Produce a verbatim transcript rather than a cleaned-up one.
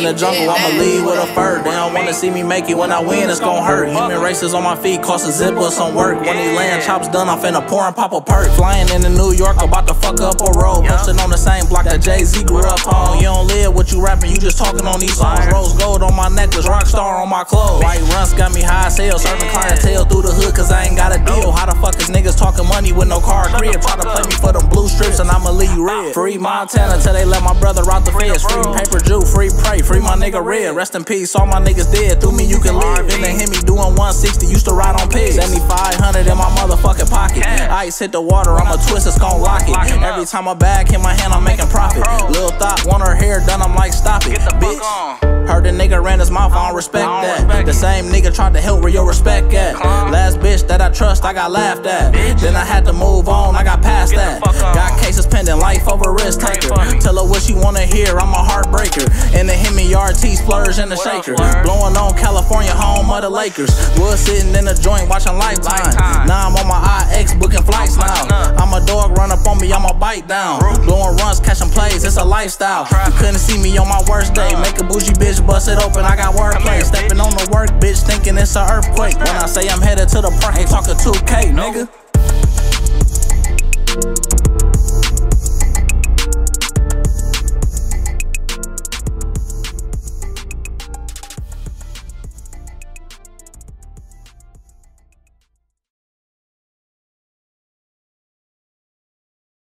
the jungle, I'ma lead with a fur. They don't wanna see me make it, when I win it's gon' hurt. Human races on my feet cost a zipper some work. When these land chops done, I'm finna pour and pop a perk. Flying into New York, about to fuck up a road. Posting on the same block that Jay-Z grew up on. You don't live what you rapping, you just talking on these songs. Rose gold on my necklace, rock star on my clothes. White runs got me high as hell, serving clientele through the hood cause I ain't got a deal. How the fuck is niggas talking money with no car crib? Try to play me for them blue strips and I'ma leave you red. Free Montana till they let my brother out the feds. Free Paper Jew, free Pray, free my nigga Red. Rest in peace, all my niggas dead. Through me you can live. And they hit me doing one sixty, used to ride on pigs. seventy-five hundred in my motherfucking pocket. Ice hit the water, I'ma twist, it's gon' lock it. Every time a bag hit my hand, I'm making profit. Lil Thought want her hair done, I'm like, stop it, bitch. Heard the nigga ran his mouth, I don't respect that. The same nigga tried to help where your respect at. Last bitch that I trust, I got laughed at. Then I had to move on, I got past that. Got cases pending, life over risk taker. Tell her what she wanna hear, I'm a heartbreaker. In the Hemi R T, splurge in the shaker. Blowing on California, home of the Lakers. Was sitting in the joint watching Lifetime. Now I'm on my I X booking flights now. I'm a dog, run up on me, I'ma bite down. Blowing runs, catching plays, it's a lifestyle. You couldn't see me on my worst day. Make a bougie bitch bust it open, I got wordplay. Stepping on the work, bitch, thinking it's an earthquake. When I say I'm headed to the park, ain't talking two K, nigga.